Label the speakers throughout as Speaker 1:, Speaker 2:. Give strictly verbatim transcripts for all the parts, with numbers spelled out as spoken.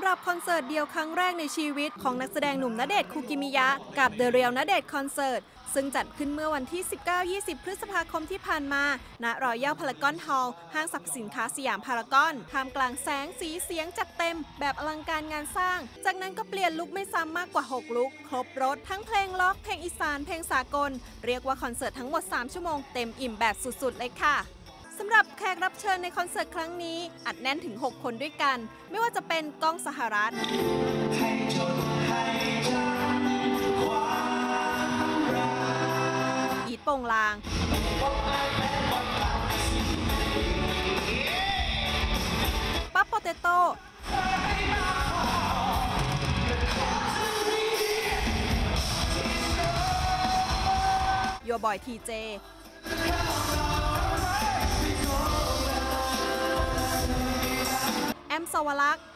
Speaker 1: รับคอนเสิร์ตเดียวครั้งแรกในชีวิตของนักแสดงหนุ่มณเดชน์คูกิมิยะกับ The Real ณเดชน์คอนเสิร์ตซึ่งจัดขึ้นเมื่อวันที่ สิบเก้า ยี่สิบ พฤษภาคมที่ผ่านมาณรอยัลพารากอนฮอลล์ห้างสรรพสินค้าสยามพารากอนท่ามกลางแสงสีเสียงจัดเต็มแบบอลังการงานสร้างจากนั้นก็เปลี่ยนลุคไม่ซ้ำมากกว่าหกลุคครบรถทั้งเพลงล็อกเพลงอีสานเพลงสากลเรียกว่าคอนเสิร์ตทั้งหมดสามชั่วโมงเต็มอิ่มแบบสุดๆเลยค่ะสำหรับแขกรับเชิญในคอนเสิร์ตครั้งนี้อัดแน่นถึงหกคนด้วยกันไม่ว่าจะเป็นก้องสหรัฐอีทโปงลางปั๊บโปเตโต้โยบอยทีเจแอมสวรักษ์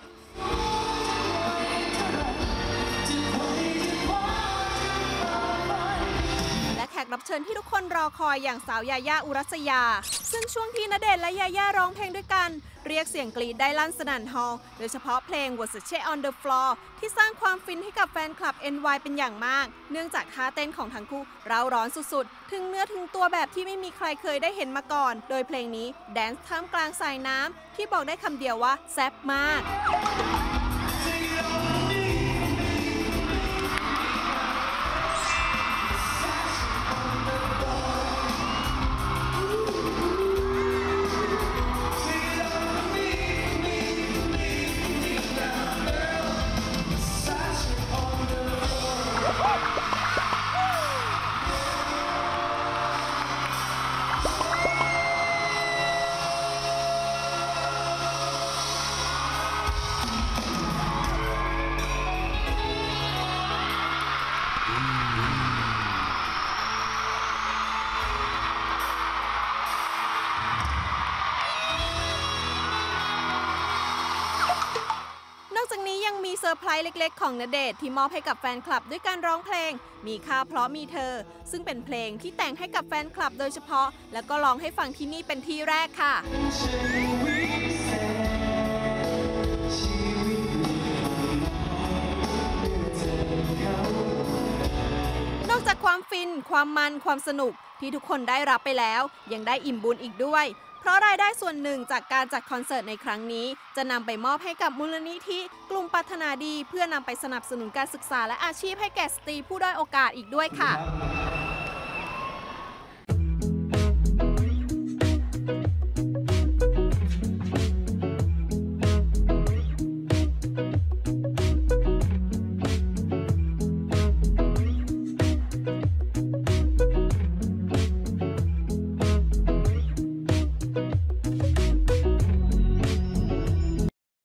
Speaker 1: และแขกรับเชิญที่ทุกคนรอคอยอย่างสาวยาย่าอุรัสยาซึ่งช่วงที่ณเดชน์และยาย่าร้องเพลงด้วยกันเรียกเสียงกรีดได้ลั่นสนั่นฮอลล์โดยเฉพาะเพลง Versace on the Floor ที่สร้างความฟินให้กับแฟนคลับ เอ็น วาย เป็นอย่างมากเนื่องจากท่าเต้นของทั้งคู่เร้าร้อนสุดๆถึงเนื้อถึงตัวแบบที่ไม่มีใครเคยได้เห็นมาก่อนโดยเพลงนี้แดนซ์ท่ามกลางสายน้ำที่บอกได้คำเดียวว่าแซ่บมากนอกจากนี้ยังมีเซอร์ไพรส์เล็กๆของณเดชน์ที่มอบให้กับแฟนคลับด้วยการร้องเพลงมีค่าเพราะมีเธอซึ่งเป็นเพลงที่แต่งให้กับแฟนคลับโดยเฉพาะแล้วก็ร้องให้ฟังที่นี่เป็นที่แรกค่ะนอกจากความฟินความมันความสนุกที่ทุกคนได้รับไปแล้วยังได้อิ่มบุญอีกด้วยเพราะรายได้ส่วนหนึ่งจากการจัดคอนเสิร์ตในครั้งนี้จะนำไปมอบให้กับมูลนิธิกลุ่มปรารถนาดีเพื่อนำไปสนับสนุนการศึกษาและอาชีพให้แก่สตรีผู้ด้อยโอกาสอีกด้วยค่ะ